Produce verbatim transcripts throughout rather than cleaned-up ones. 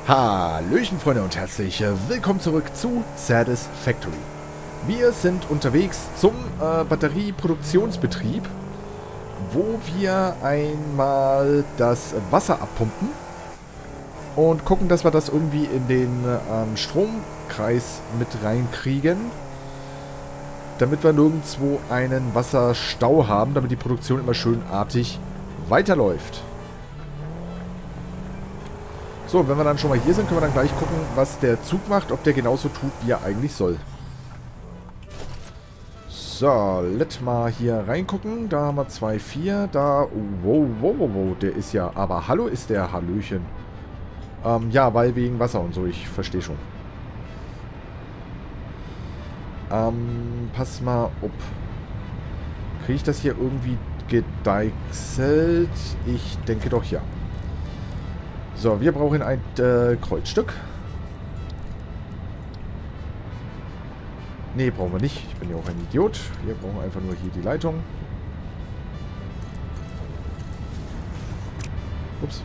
Hallöchen Freunde und herzlich willkommen zurück zu Satisfactory. Wir sind unterwegs zum äh, Batterieproduktionsbetrieb, wo wir einmal das Wasser abpumpen und gucken, dass wir das irgendwie in den ähm, Stromkreis mit reinkriegen, damit wir nirgendwo einen Wasserstau haben, damit die Produktion immer schön artig weiterläuft. So, wenn wir dann schon mal hier sind, können wir dann gleich gucken, was der Zug macht, ob der genauso tut, wie er eigentlich soll. So, let mal hier reingucken. Da haben wir zwei vier. Da, oh, wow, wow, wow, wow, der ist ja, aber hallo ist der, Hallöchen. Ähm, ja, weil wegen Wasser und so, ich verstehe schon. Ähm, pass mal ob. Kriege ich das hier irgendwie gedeichselt? Ich denke doch ja. So, wir brauchen ein äh, Kreuzstück. Ne, brauchen wir nicht. Ich bin ja auch ein Idiot. Wir brauchen einfach nur hier die Leitung. Ups.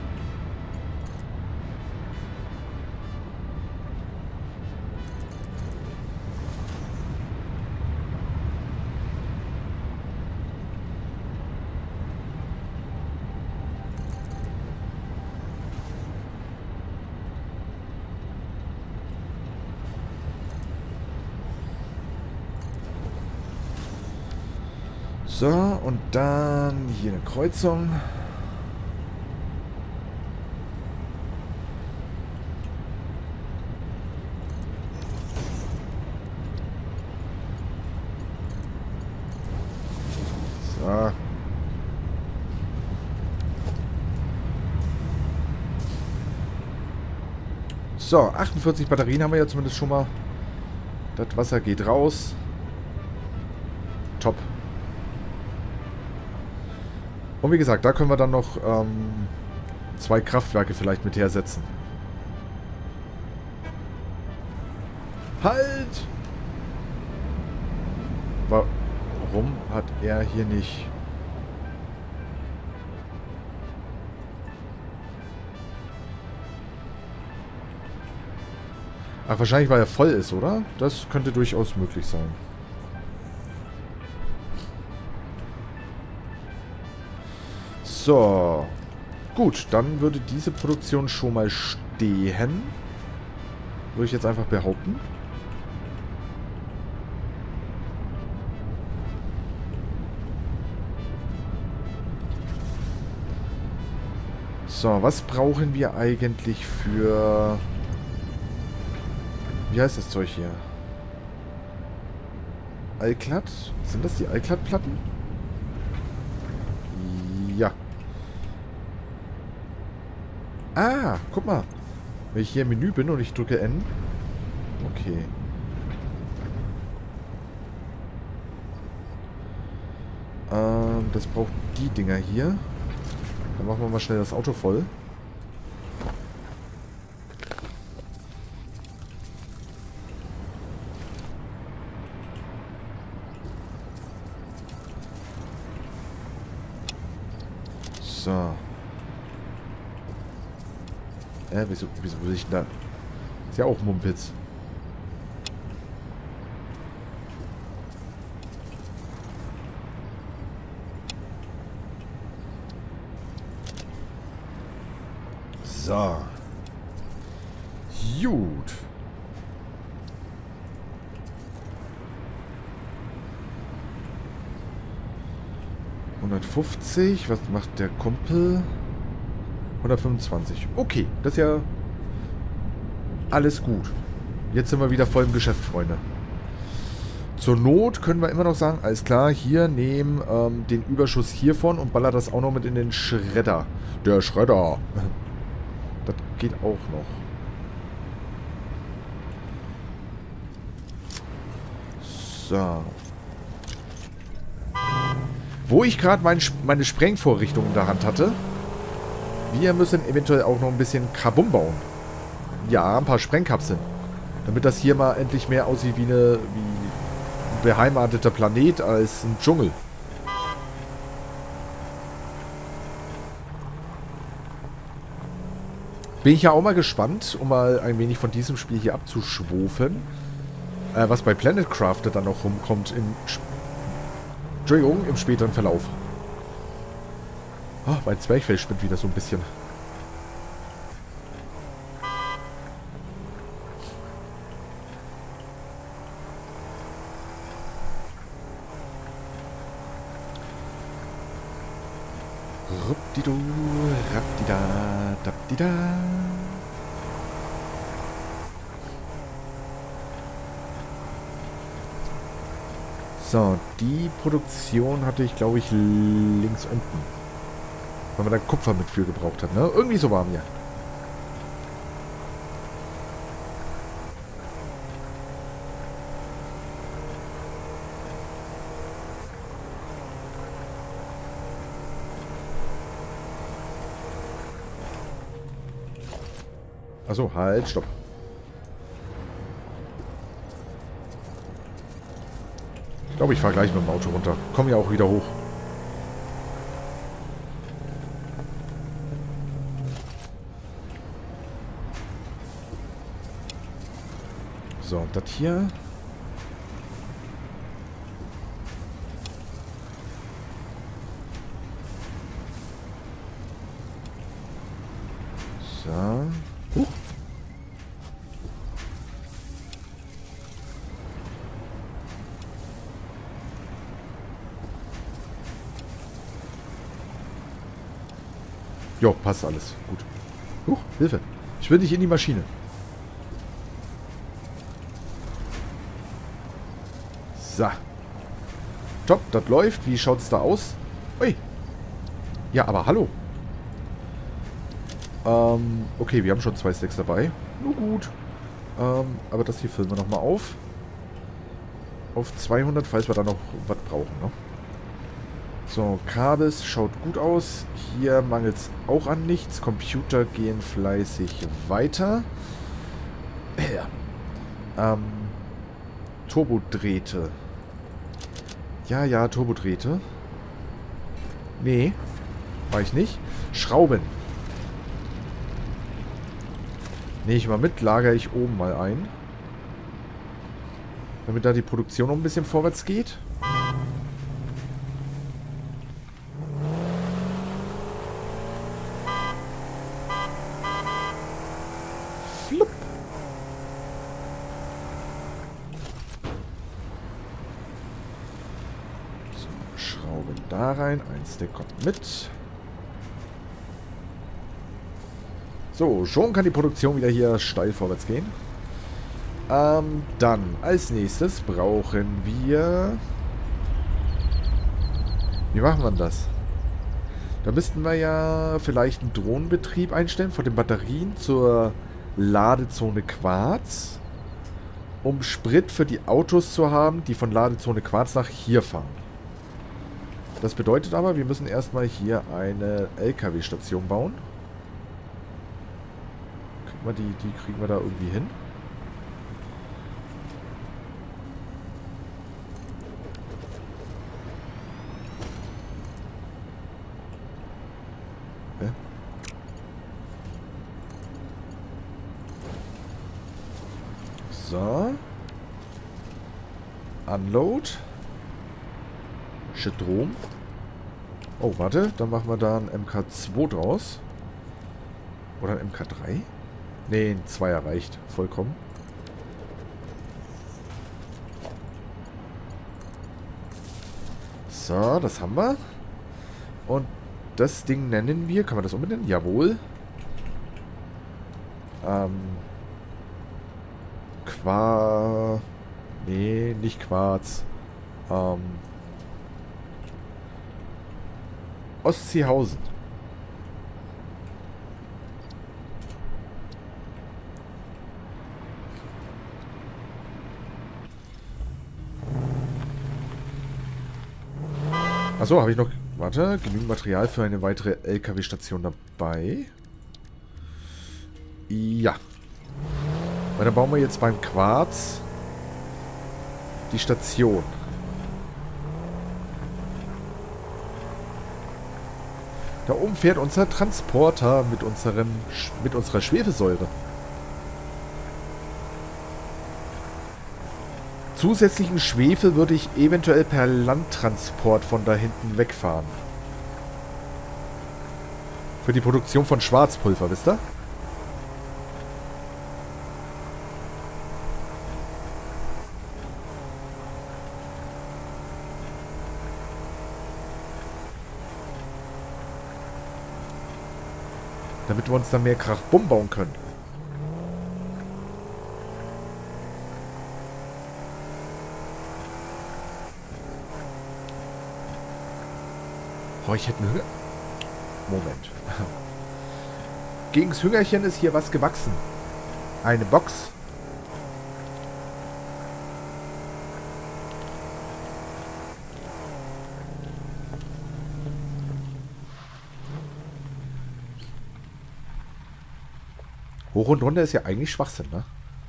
So, und dann hier eine Kreuzung. So. So, achtundvierzig Batterien haben wir ja zumindest schon mal. Das Wasser geht raus. Top. Und wie gesagt, da können wir dann noch ähm, zwei Kraftwerke vielleicht mit hersetzen. Halt! Warum hat er hier nicht... Ach, wahrscheinlich, weil er voll ist, oder? Das könnte durchaus möglich sein. So. Gut, dann würde diese Produktion schon mal stehen. Würde ich jetzt einfach behaupten. So, was brauchen wir eigentlich für... Wie heißt das Zeug hier? Alklat? Sind das die Alklat-Platten? Ja. Ah, guck mal. Wenn ich hier im Menü bin und ich drücke N. Okay. Ähm, das braucht die Dinger hier. Dann machen wir mal schnell das Auto voll. So. Äh, wieso, wieso will ich da? Ist ja auch Mumpitz. So. Gut. hundertfünfzig. Was macht der Kumpel? hundertfünfundzwanzig. Okay, das ist ja alles gut. Jetzt sind wir wieder voll im Geschäft, Freunde. Zur Not können wir immer noch sagen, alles klar, hier nehmen ähm, den Überschuss hiervon und baller das auch noch mit in den Schredder. Der Schredder. Das geht auch noch. So. Wo ich gerade mein, meine Sprengvorrichtung in der Hand hatte. Wir müssen eventuell auch noch ein bisschen Kabum bauen. Ja, ein paar Sprengkapseln. Damit das hier mal endlich mehr aussieht wie, eine, wie ein beheimateter Planet als ein Dschungel. Bin ich ja auch mal gespannt, um mal ein wenig von diesem Spiel hier abzuschwofen, äh, was bei Planet Crafter dann noch rumkommt im, Sp Entschuldigung, im späteren Verlauf. Oh, mein Zwerchfell spinnt wieder so ein bisschen. Rupdidu, rapdida, dabdida. So, die Produktion hatte ich, glaube ich, links unten. Weil man da Kupfer mit für gebraucht hat, ne? Irgendwie so war mir. Achso, halt, stopp. Ich glaube, ich fahre gleich mit dem Auto runter. Komm ja auch wieder hoch. So, und das hier. So. Huch. Jo, passt alles. Gut. Huch, Hilfe. Ich will nicht in die Maschine. So. Top, das läuft. Wie schaut es da aus? Ui. Ja, aber hallo. Ähm, okay, wir haben schon zwei Stacks dabei. Nur gut. Ähm, aber das hier füllen wir nochmal auf. Auf zweihundert, falls wir da noch was brauchen, ne? So, Kabels schaut gut aus. Hier mangelt es auch an nichts. Computer gehen fleißig weiter. Ja. Ähm, Turbodrähte. Ja, ja, Turbodrähte. Nee, war ich nicht. Schrauben. Nehme ich mal mit, lagere ich oben mal ein. Damit da die Produktion noch ein bisschen vorwärts geht. Flupp. So, Schrauben da rein. Eins, der kommt mit. So, schon kann die Produktion wieder hier steil vorwärts gehen. Ähm, dann, als nächstes brauchen wir... Wie machen wir das? Da müssten wir ja vielleicht einen Drohnenbetrieb einstellen von den Batterien zur Ladezone Quarz, um Sprit für die Autos zu haben, die von Ladezone Quarz nach hier fahren. Das bedeutet aber, wir müssen erstmal hier eine L K W-Station bauen. Kriegen wir die, die kriegen wir da irgendwie hin. So. Unload. Strom. Oh, warte. Dann machen wir da ein M K zwei draus. Oder ein M K drei? Ne, ein Zweier reicht. Vollkommen. So, das haben wir. Und das Ding nennen wir... Kann man das umbenennen? Jawohl. Ähm... Quarz. Nee, nicht Quarz. Ähm. Ostseehausen. Achso, habe ich noch... Warte, genügend Material für eine weitere L K W-Station dabei. Ja. Weil dann bauen wir jetzt beim Quarz die Station. Da oben fährt unser Transporter mit, unserem, mit unserer Schwefelsäure. Zusätzlichen Schwefel würde ich eventuell per Landtransport von da hinten wegfahren. Für die Produktion von Schwarzpulver, wisst ihr? Damit wir uns dann mehr Krach-Bumm bauen können. Oh, ich hätte einen Hunger. Moment. Gegens Hüngerchen ist hier was gewachsen. Eine Box. Hoch und runter ist ja eigentlich Schwachsinn, ne?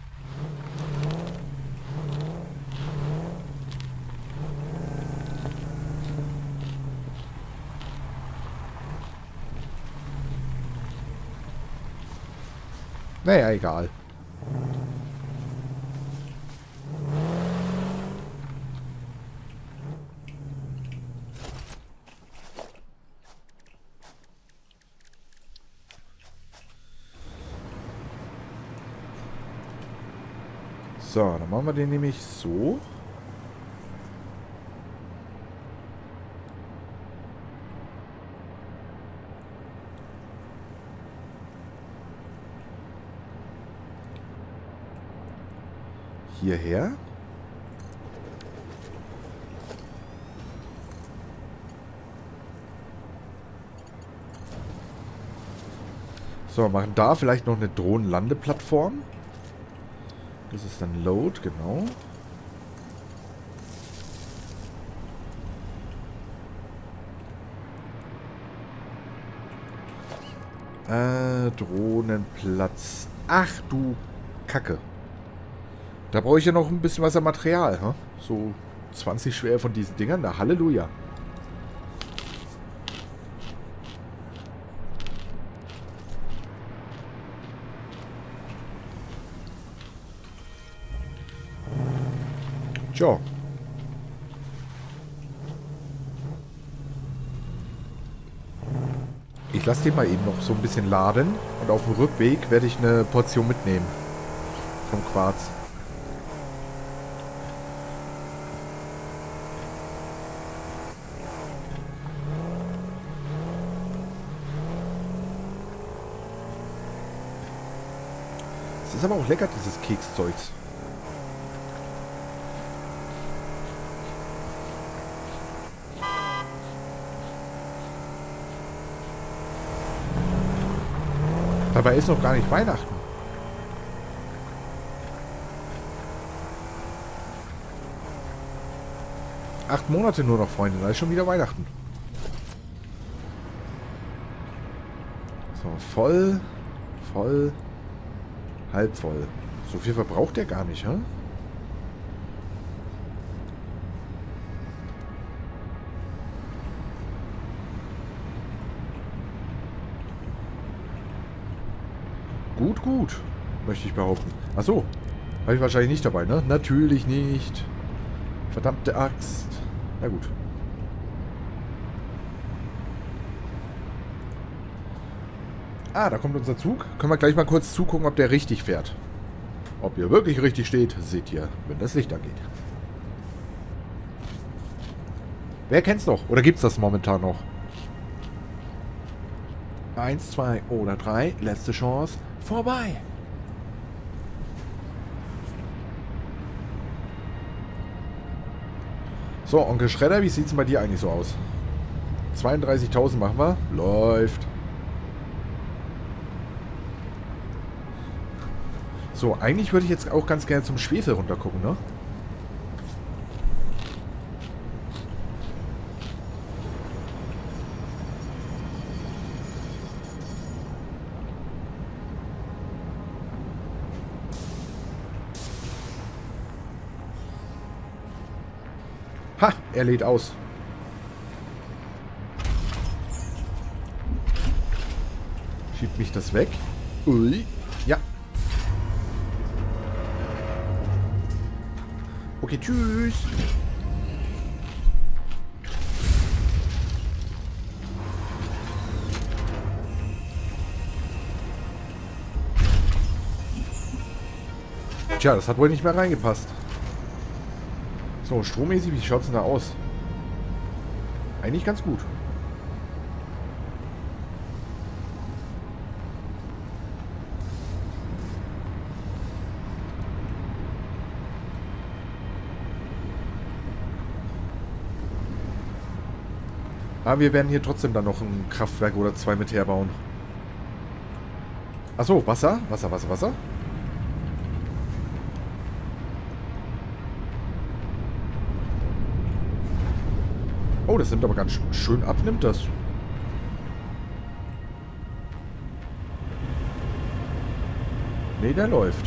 Naja, egal. So, dann machen wir den nämlich so. Hierher. So, machen da vielleicht noch eine Drohnenlandeplattform. Das ist dann Load, genau. Äh, Drohnenplatz. Ach du Kacke. Da brauche ich ja noch ein bisschen was an Material, hm? So zwanzig schwer von diesen Dingern. Na, Halleluja. Tja. Ich lasse den mal eben noch so ein bisschen laden. Und auf dem Rückweg werde ich eine Portion mitnehmen. Vom Quarz. Es ist aber auch lecker, dieses Kekszeugs. Dabei ist noch gar nicht Weihnachten. Acht Monate nur noch, Freunde. Da ist schon wieder Weihnachten. So, voll, voll, halb voll. So viel verbraucht der gar nicht, hä? Gut, gut, möchte ich behaupten. Achso, habe ich wahrscheinlich nicht dabei, ne? Natürlich nicht. Verdammte Axt. Na gut. Ah, da kommt unser Zug. Können wir gleich mal kurz zugucken, ob der richtig fährt. Ob ihr wirklich richtig steht, seht ihr, wenn das Licht angeht. Wer kennt's noch? Oder gibt's das momentan noch? Eins, zwei oder drei. Letzte Chance. Vorbei. So, Onkel Schredder, wie sieht's denn bei dir eigentlich so aus? zweiunddreißigtausend machen wir. Läuft. So, eigentlich würde ich jetzt auch ganz gerne zum Schwefel runter gucken, ne? Ha, er lädt aus. Bringt mich das weg? Ui. Ja. Okay, tschüss. Tja, das hat wohl nicht mehr reingepasst. So, strommäßig, wie schaut es denn da aus? Eigentlich ganz gut. Aber wir werden hier trotzdem dann noch ein Kraftwerk oder zwei mit herbauen. Achso, Wasser? Wasser, Wasser, Wasser. Oh, das nimmt aber ganz schön ab, nimmt das. Nee, der läuft.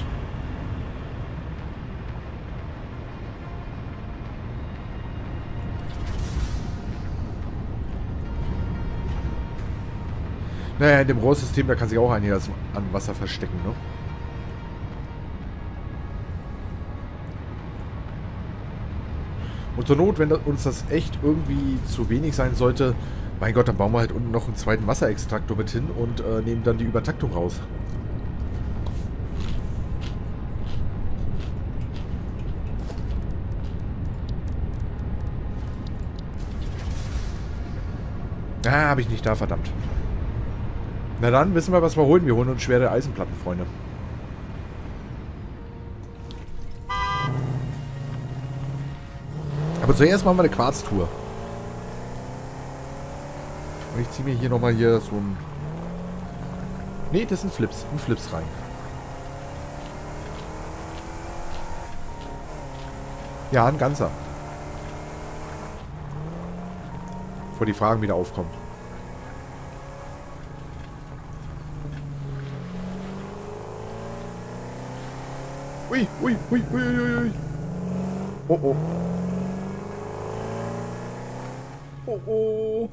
Naja, in dem Rohrsystem, da kann sich auch einiges an Wasser verstecken, ne? Und zur Not, wenn uns das echt irgendwie zu wenig sein sollte, mein Gott, dann bauen wir halt unten noch einen zweiten Wasserextraktor mit hin und äh, nehmen dann die Übertaktung raus. Ah, habe ich nicht da, verdammt. Na dann, wissen wir, was wir holen. Wir holen uns schwere Eisenplatten, Freunde. Aber zuerst machen wir eine Quarztour. Und ich ziehe mir hier nochmal hier so ein... Nee, das sind Flips. Ein Flips rein. Ja, ein ganzer. Bevor die Fragen wieder aufkommen. Ui, ui, ui, ui, ui, ui. Oh, oh. Oh, oh.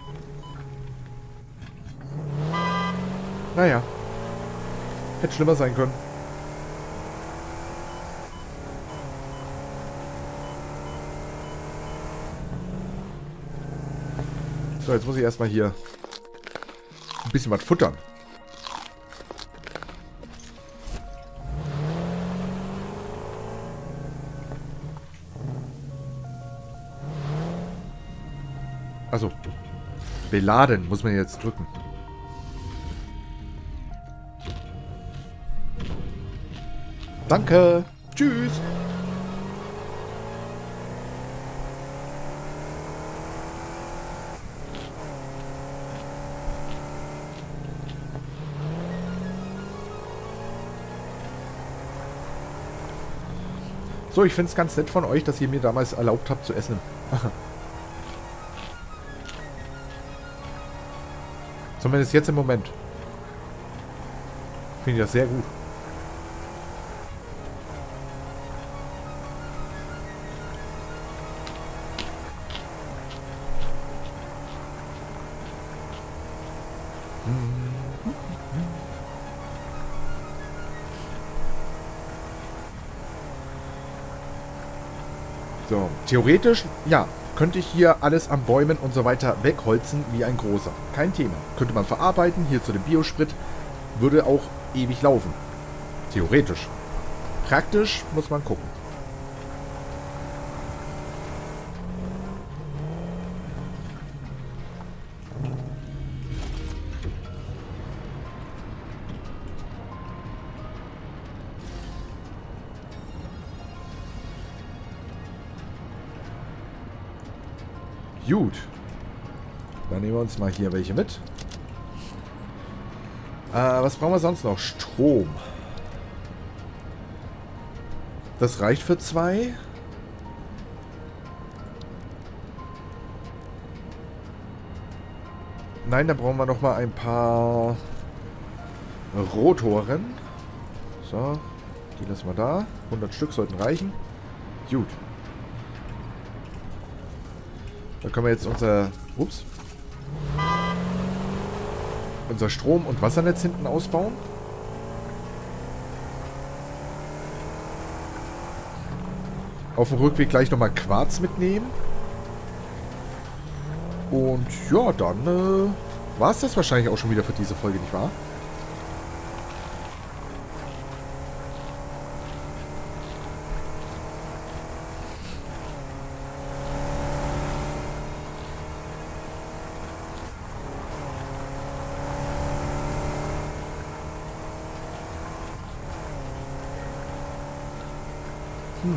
Naja. Hätte schlimmer sein können. So, jetzt muss ich erstmal hier ein bisschen was futtern. Also, beladen muss man jetzt drücken. Danke. Tschüss. So, ich finde es ganz nett von euch, dass ihr mir damals erlaubt habt zu essen. Zumindest jetzt im Moment. Finde ich das sehr gut. So, theoretisch, ja, könnte ich hier alles an Bäumen und so weiter wegholzen wie ein großer. Kein Thema. Könnte man verarbeiten, hier zu dem Biosprit. Würde auch ewig laufen. Theoretisch. Praktisch muss man gucken. Gut. Dann nehmen wir uns mal hier welche mit. Äh, was brauchen wir sonst noch? Strom. Das reicht für zwei. Nein, da brauchen wir noch mal ein paar Rotoren. So, die lassen wir da. hundert Stück sollten reichen. Gut. Da können wir jetzt unser... Ups. unser Strom- und Wassernetz hinten ausbauen. Auf dem Rückweg gleich nochmal Quarz mitnehmen. Und ja, dann äh, war es das wahrscheinlich auch schon wieder für diese Folge, nicht wahr? Hm.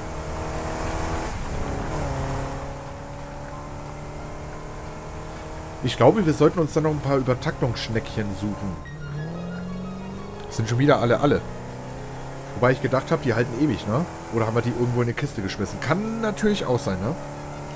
Ich glaube, wir sollten uns dann noch ein paar Übertaktungsschneckchen suchen. Das sind schon wieder alle alle. Wobei ich gedacht habe, die halten ewig, ne? Oder haben wir die irgendwo in eine Kiste geschmissen? Kann natürlich auch sein, ne?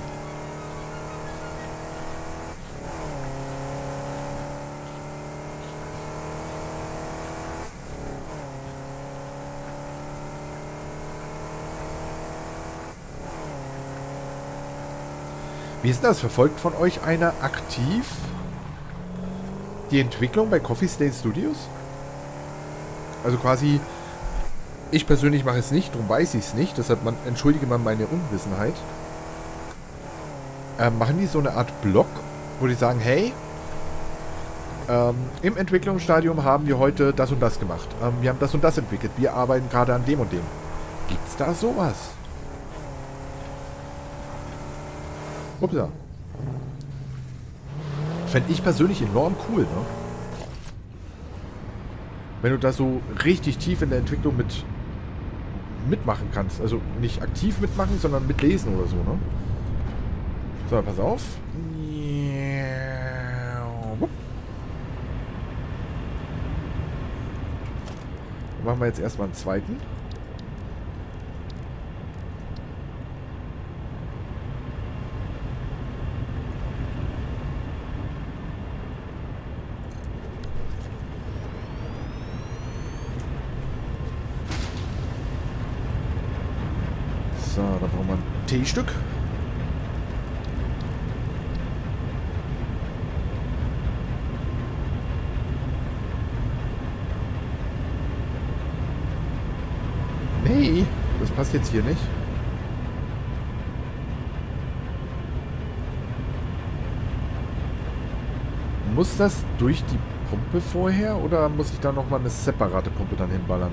Wie ist das? Verfolgt von euch einer aktiv die Entwicklung bei Coffee Stain Studios? Also quasi, ich persönlich mache es nicht, darum weiß ich es nicht, deshalb man, entschuldige mal meine Unwissenheit. Ähm, machen die so eine Art Blog, wo die sagen, hey, ähm, im Entwicklungsstadium haben wir heute das und das gemacht. Ähm, wir haben das und das entwickelt. Wir arbeiten gerade an dem und dem. Gibt's da sowas? Upsa. Fände ich persönlich enorm cool, ne? Wenn du da so richtig tief in der Entwicklung mit mitmachen kannst. Also nicht aktiv mitmachen, sondern mitlesen oder so, ne? So, pass auf. Dann machen wir jetzt erstmal einen zweiten. So, da brauchen wir ein T-Stück. Nee, das passt jetzt hier nicht. Muss das durch die Pumpe vorher oder muss ich da nochmal eine separate Pumpe dann hinballern?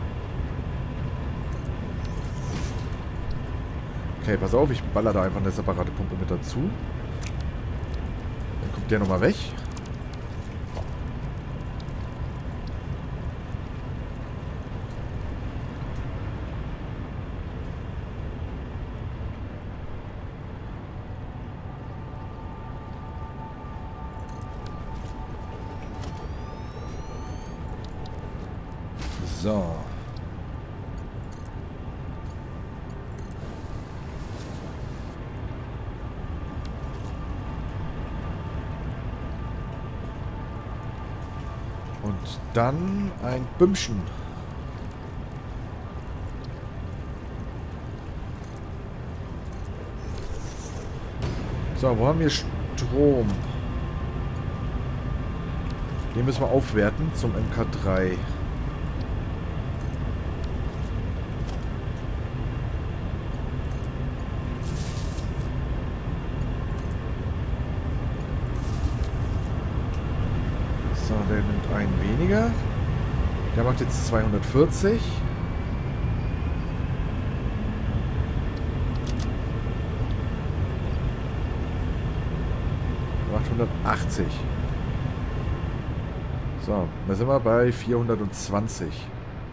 Okay, pass auf, ich baller da einfach eine separate Pumpe mit dazu. Dann kommt der nochmal weg. So. Und dann ein Bümmchen. So, wo haben wir Strom? Den müssen wir aufwerten zum M K drei. So, der nimmt einen weniger. Der macht jetzt zweihundertvierzig. Macht hundertachtzig. So, da sind wir bei vierhundertzwanzig.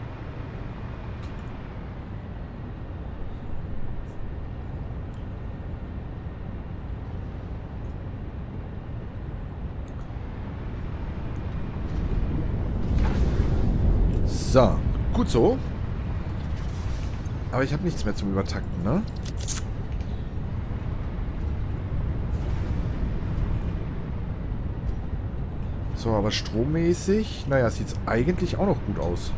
So, gut so. Aber ich habe nichts mehr zum Übertakten, ne? So, aber strommäßig, naja, sieht es eigentlich auch noch gut aus.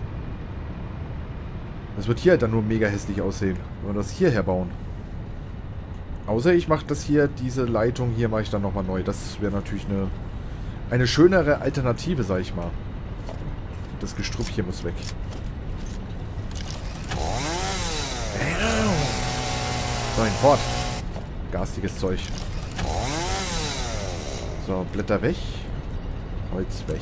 Das wird hier halt dann nur mega hässlich aussehen, wenn wir das hierher bauen. Außer ich mache das hier, diese Leitung hier mache ich dann nochmal neu. Das wäre natürlich eine eine schönere Alternative, sag ich mal. Das Gestrüpp hier muss weg. So, ein Fort. Garstiges Zeug. So, Blätter weg. Holz weg.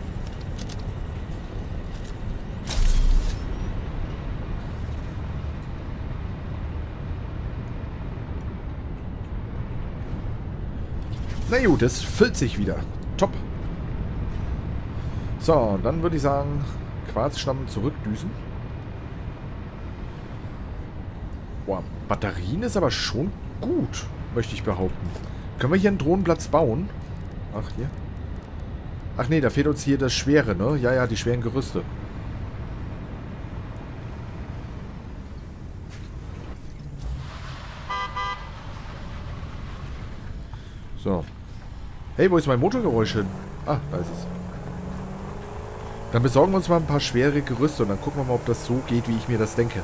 Na gut, es füllt sich wieder. Top. So, dann würde ich sagen, Quarzstamm zurückdüsen. Boah, Batterien ist aber schon gut, möchte ich behaupten. Können wir hier einen Drohnenplatz bauen? Ach, hier. Ach nee, da fehlt uns hier das Schwere, ne? Ja, ja, die schweren Gerüste. So. Hey, wo ist mein Motorgeräusch hin? Ah, da ist es. Dann besorgen wir uns mal ein paar schwere Gerüste und dann gucken wir mal, ob das so geht, wie ich mir das denke.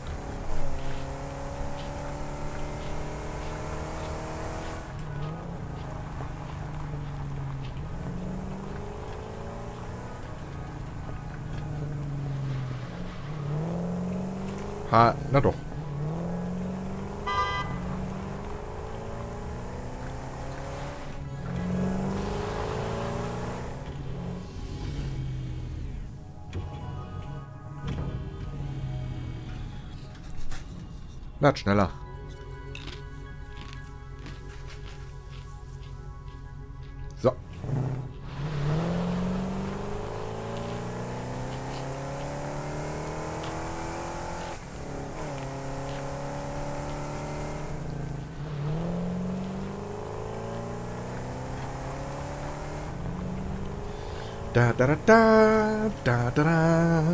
Ha, na doch. Na, schneller. So. Da da da da da da da.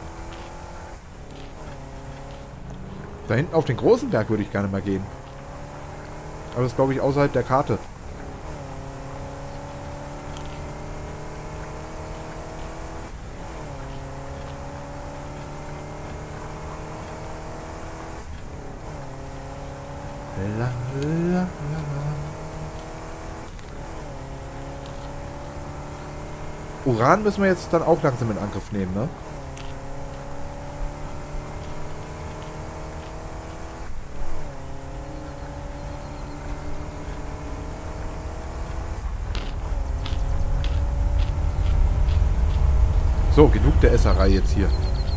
Da hinten auf den großen Berg würde ich gerne mal gehen. Aber das ist, glaube ich, außerhalb der Karte. La, la, la, la. Uran müssen wir jetzt dann auch langsam in Angriff nehmen, ne? So, genug der Esserei jetzt hier.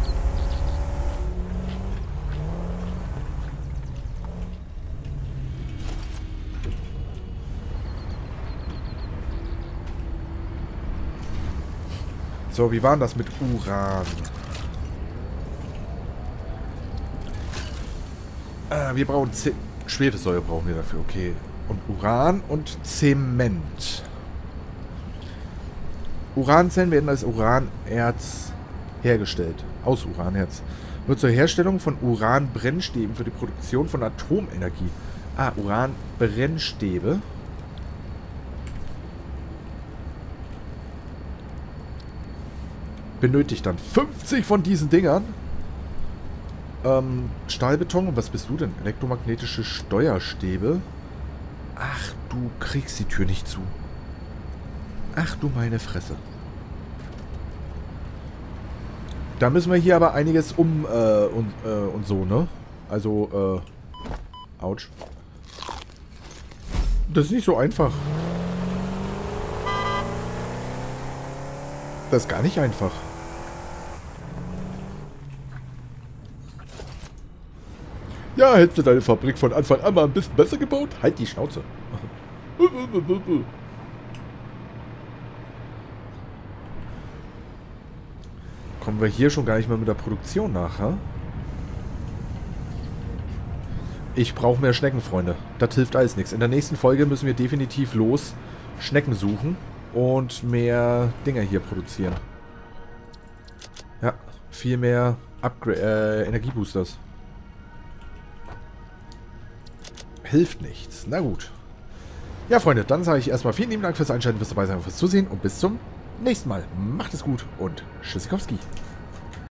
So, wie war denn das mit Uran? Äh, wir brauchen Z Schwefelsäure brauchen wir dafür, okay. Und Uran und Zement. Uranzellen werden als Uranerz hergestellt. Aus Uranerz. Wird zur Herstellung von Uranbrennstäben für die Produktion von Atomenergie. Ah, Uranbrennstäbe. Benötigt dann fünfzig von diesen Dingern. Ähm, Stahlbeton. Und was bist du denn? Elektromagnetische Steuerstäbe. Ach, du kriegst die Tür nicht zu. Ach du meine Fresse. Da müssen wir hier aber einiges um äh, und, äh, und so, ne? Also, äh... Autsch. Das ist nicht so einfach. Das ist gar nicht einfach. Ja, hättest du deine Fabrik von Anfang an mal ein bisschen besser gebaut? Halt die Schnauze. Kommen wir hier schon gar nicht mehr mit der Produktion nach, ha? Ich brauche mehr Schnecken, Freunde. Das hilft alles nichts. In der nächsten Folge müssen wir definitiv los Schnecken suchen und mehr Dinger hier produzieren. Ja, viel mehr Upgra äh, Energieboosters. Hilft nichts. Na gut. Ja, Freunde, dann sage ich erstmal vielen lieben Dank fürs Einschalten, fürs dabei sein und fürs Zusehen und bis zum nächsten Mal. Macht es gut und Tschüssikowski.